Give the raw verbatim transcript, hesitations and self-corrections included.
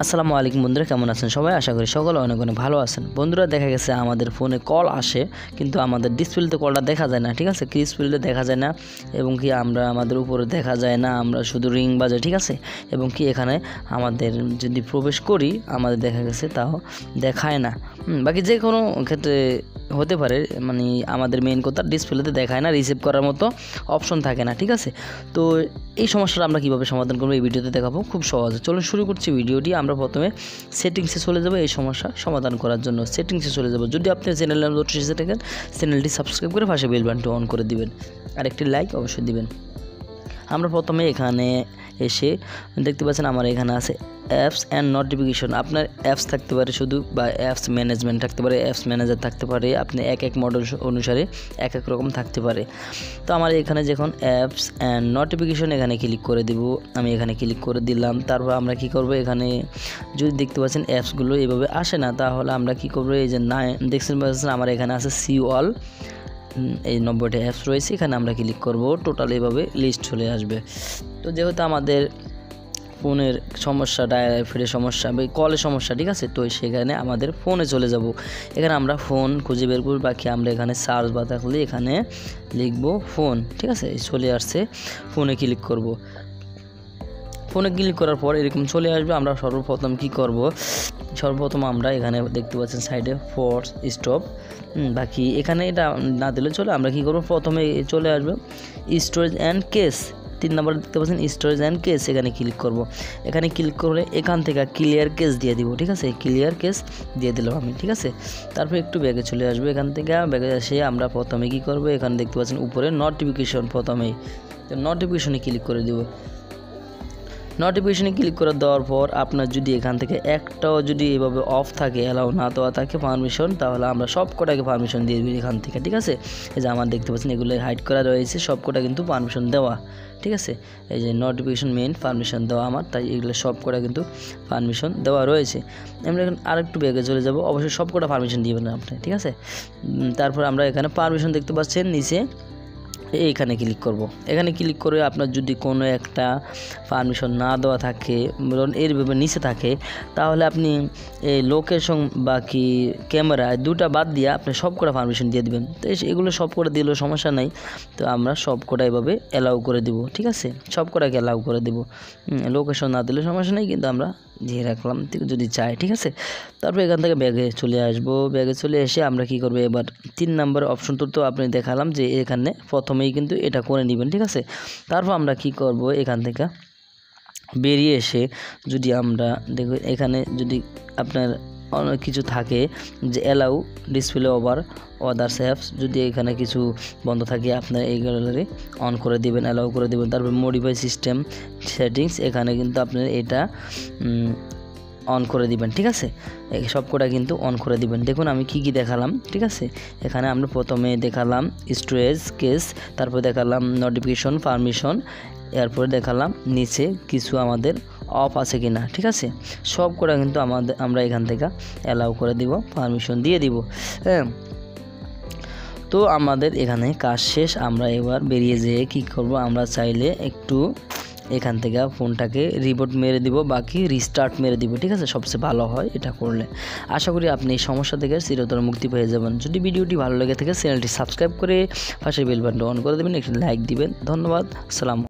আসসালামু আলাইকুম বন্ধুরা, কেমন আছেন সবাই? আশা করি সকলে অনেক অনেক ভালো আছেন। বন্ধুরা, দেখা গেছে আমাদের ফোনে কল আসে কিন্তু আমাদের ডিসপ্লেতে কলটা দেখা যায় না, ঠিক আছে? কি ডিসপ্লেতে দেখা যায় না এবং কি আমরা আমাদের উপরে দেখা যায় না, আমরা শুধু রিং বাজে, ঠিক আছে? এবং কি এখানে আমাদের যদি প্রবেশ করি আমাদের দেখা গেছে তাও দেখায় না। বাকি যে কোনো ক্ষেত্রে হতে পারে, মানে আমাদের মেইন কথা ডিসপ্লেতে দেখায় না, রিসিভ করার মতো অপশন থাকে না, ঠিক আছে? তো এই সমস্যাটা আমরা কীভাবে সমাধান করবো এই ভিডিওতে দেখাবো খুব সহজে। চলুন শুরু করছি ভিডিওটি। আমরা প্রথমে সেটিংসে চলে যাব এই সমস্যা সমাধান করার জন্য। সেটিংসে চলে যাব। যদি আপনি চ্যানেলের নতুন এসে থাকেন চ্যানেলটি সাবস্ক্রাইব করে পাশে বেল বাটনটি অন করে দিবেন আর একটি লাইক অবশ্যই দিবেন। আমরা প্রথমে এখানে এসে দেখতে পাচ্ছেন আমার এখানে আছে অ্যাপস অ্যান্ড নোটিফিকেশন। আপনার অ্যাপস থাকতে পারে শুধু, বা অ্যাপস ম্যানেজমেন্ট থাকতে পারে, অ্যাপস ম্যানেজার থাকতে পারে, আপনি এক এক মডেল অনুসারে এক এক রকম থাকতে পারে। তো আমার এখানে যখন অ্যাপস অ্যান্ড নোটিফিকেশন এখানে ক্লিক করে দিব, আমি এখানে ক্লিক করে দিলাম। তারপর আমরা কি করব, এখানে যদি দেখতে পাচ্ছেন অ্যাপসগুলো এভাবে আসে না, তাহলে আমরা কি করব, এই যে না দেখছেন পাচ্ছেন আমার এখানে আছে সি অল, এই নব্বইটা অ্যাপস রয়েছে, এখানে আমরা ক্লিক করব, টোটাল এভাবে লিস্ট চলে আসবে। তো যেহেতু আমাদের ফোনের সমস্যা, ডায়াল ফিডের সমস্যা বা কলের সমস্যা, ঠিক আছে, তো সেখানে আমাদের ফোনে চলে যাব। এখানে আমরা ফোন খুঁজে বের করব, বাকি আমরা এখানে সার্চ বা থাকলে এখানে লিখব ফোন, ঠিক আছে, চলে আসছে। ফোনে ক্লিক করব। ফোনে ক্লিক করার পর এরকম চলে আসবে। আমরা সর্বপ্রথম কি করব, সর্বপ্রথম আমরা এখানে দেখতে পাচ্ছেন সাইডে ফোর্স স্টপ, বাকি এখানে এটা না দিলে চলে। আমরা কি করব, প্রথমে চলে আসবে স্টোরেজ অ্যান্ড কেস, তিন নাম্বার দেখতে পাচ্ছেন স্টোরেজ অ্যান্ড কেস, এখানে ক্লিক করব। এখানে ক্লিক করলে এখান থেকে ক্লিয়ার কেস দিয়ে দিব, ঠিক আছে, ক্লিয়ার কেস দিয়ে দিলাম আমি, ঠিক আছে। তারপর একটু ব্যাগে চলে আসবে। এখান থেকে ব্যাগে এসে আমরা প্রথমে কি করব, এখানে দেখতে পাচ্ছেন উপরে নোটিফিকেশন, প্রথমেই নোটিফিকেশনে ক্লিক করে দিব। নোটিফিকেশনে ক্লিক করে দেওয়ার পর আপনার যদি এখান থেকে একটাও যদি এভাবে অফ থাকে, অ্যালাউ না দেওয়া থাকে পারমিশন, তাহলে আমরা সব কটাকে পারমিশন দিয়ে দিই এখান থেকে, ঠিক আছে। এই যে আমার দেখতে পাচ্ছেন এগুলো হাইড করা রয়েছে, সব কটা কিন্তু পারমিশন দেওয়া, ঠিক আছে। এই যে নোটিফিকেশন মেইন পারমিশন দেওয়া আমার, তাই এগুলো সব কটা কিন্তু পারমিশন দেওয়া রয়েছে। আমরা এখন আরেকটু ব্যাগে চলে যাব, অবশ্যই সব কটা পারমিশন দিবেন আপনি, ঠিক আছে। তারপর আমরা এখানে পারমিশন দেখতে পাচ্ছেন নিচে, এইখানে ক্লিক করব। এখানে ক্লিক করে আপনার যদি কোনো একটা পারমিশন না দেওয়া থাকে, ধরুন এইভাবে নিচে থাকে, তাহলে আপনি এই লোকেশন বাকি ক্যামেরা দুটা বাদ দিয়ে আপনি সব কটা পারমিশন দিয়ে দেবেন। তো এগুলো সব করে দিলেও সমস্যা নাই। তো আমরা সব কটা এভাবে অ্যালাউ করে দিব, ঠিক আছে, সব কটাকে অ্যালাউ করে দেব। লোকেশন না দিলে সমস্যা নেই, কিন্তু আমরা দিয়ে রাখলাম যদি চাই, ঠিক আছে। তারপর এখান থেকে ব্যাগে চলে আসব। ব্যাগে চলে এসে আমরা কি করব, এবার তিন নাম্বার অপশন তো আপনি দেখালাম যে এখানে প্রথমেই কিন্তু এটা করে নেবেন, ঠিক আছে। তারপর আমরা কি করব, এখান থেকে বেরিয়ে এসে যদি আমরা দেখব এখানে যদি আপনার অনেক কিছু থাকে যে allow display over others apps, যদি এখানে কিছু বন্ধ থাকে আপনার এই গ্যালারি অন করে দিবেন, অ্যালাউ করে দেবেন। তারপর মডিফাই সিস্টেম সেটিংস, এখানে কিন্তু আপনার এটা অন করে দিবেন, ঠিক আছে। এই সব কটা কিন্তু অন করে দিবেন। দেখুন আমি কি কি দেখালাম, ঠিক আছে। এখানে আমরা প্রথমে দেখালাম স্টোরেজ কেস, তারপর দেখালাম নোটিফিকেশন পারমিশন, এরপরে দেখালাম নিচে কিছু আমাদের অফ আছে কিনা, ঠিক আছে। সব কটা কিন্তু আমাদের আমরা এখান থেকে অ্যালাউ করে দিব, পারমিশন দিয়ে দিব, হ্যাঁ। তো আমাদের এখানে কাজ শেষ। আমরা এবার বেরিয়ে যেয়ে কী করব, আমরা চাইলে একটু এখান থেকে ফোনটাকে রিবোট মেরে দিব, বাকি রিস্টার্ট মেরে দিব, ঠিক আছে, সবচেয়ে ভালো হয় এটা করলে। আশা করি আপনি এই সমস্যা থেকে চিরতর মুক্তি পেয়ে যাবেন। যদি ভিডিওটি ভালো লেগে থাকে চ্যানেলটি সাবস্ক্রাইব করে পাশে বেল বাটন অন করে দেবেন, একটু লাইক দিবেন। ধন্যবাদ। আসসালাম।